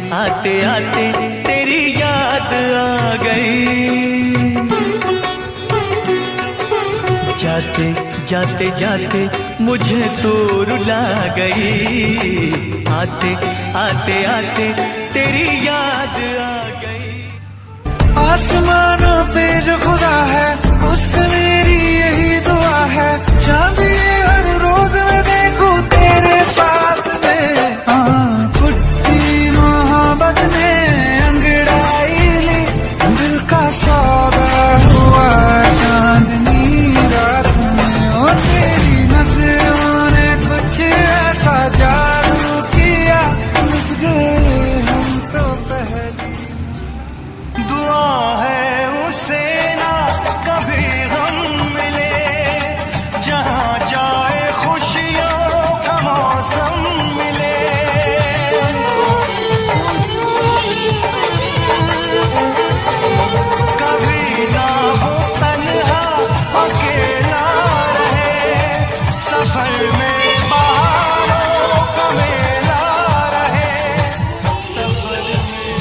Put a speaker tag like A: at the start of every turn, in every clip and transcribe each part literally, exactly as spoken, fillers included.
A: आते आते तेरी याद आ गई। जाते जाते जाते मुझे तो रुला गई। आते आते आते तेरी याद आ गई।
B: आसमानों पे जो खुदा है उससे मेरी यही दुआ है, चांद ये हर रोज मैं देखूं तेरे साथ में। हाँ, कुट्टी मोहब्बत ने अंगड़ाई ली, दिल का सौदा हुआ चांदनी रात में। और तेरी नजरों ने कुछ ऐसा जादू किया, लुट गए हम तो पहली। दुआ है उसे ना कभी हम मिले, जहाँ जाए खुशियों का मौसम मिले। कभी ना हो तन्हा अकेला रहे, सफर में बहारों का मेला रहे, सफर में।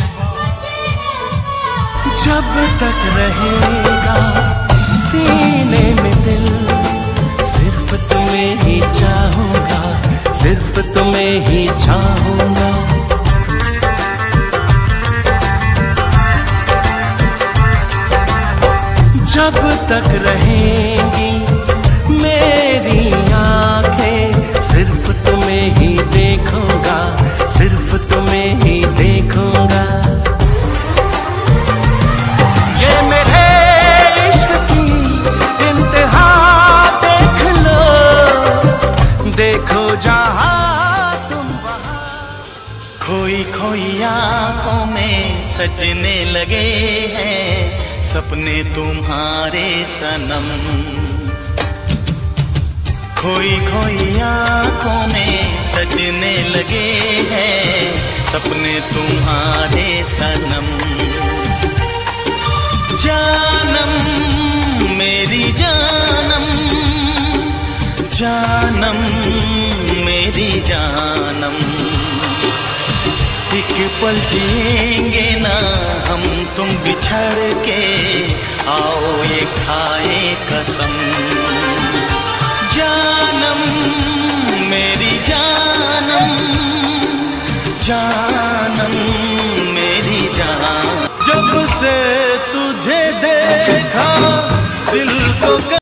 B: जब तक रहेगा सीने में दिल, सिर्फ तुम्हें ही चाहूंगा, सिर्फ तुम्हें ही चाहूंगा। जब तक रहेंगी मेरी आंखें, सिर्फ तुम्हें ही देखूंगा, सिर्फ तुम्हें ही देखूंगा। ये मेरे इश्क की इंतहा देख लो, देखो जहां तुम वहां।
A: खोई खोई आंखों में सजने लगे हैं सपने तुम्हारे सनम। खोई खोई आंखों में सजने लगे हैं सपने तुम्हारे सनम। जानम मेरी जानम, जानम मेरी जानम। एक पल जिएंगे ना हम तुम बिछड़ के, आओ ये खाए कसम। जानम मेरी जानम, जानम मेरी जान। जब से तुझे देखा दिल को